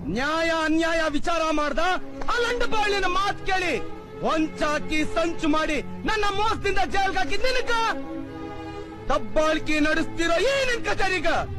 ನ್ಯಾಯ ಅನ್ಯಾಯ ವಿಚಾರ ಮಾಡ್ದ ಆ ಲಂಡಬಾಳಿನ ಮಾತ್ ಕೇಳಿ ಒಂಚಾಕಿ ಸಂಚು ಮಾಡಿ ನನ್ನ ಮೋಸದಿಂದ ಜೈಲ್ಗೆ ಹಾಕಿದ್ ನಿನಗ ದಬ್ಬಾಳಿಕೆ ನಡೆಸ್ತಿರೋ ಏನಿನ್ ಕಚೇರಿಗ